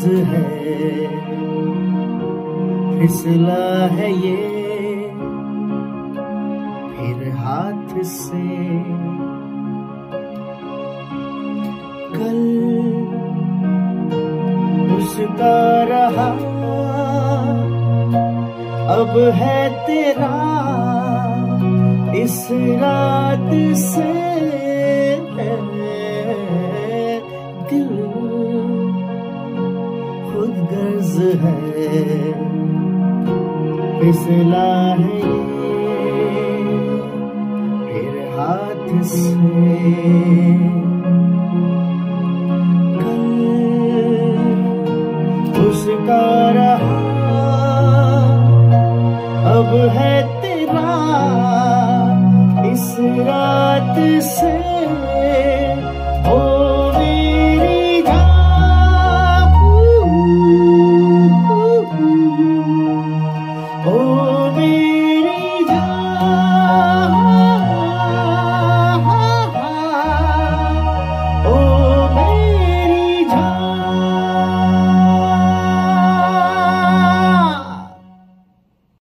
है, फिसला है ये फिर हाथ से। कल उसका रहा अब है तेरा, इस रात से दिल खुद गर्ज है, फिसला है ये फिर हाथ से। कल उसका रहा अब है तेरा, इस रात से ओ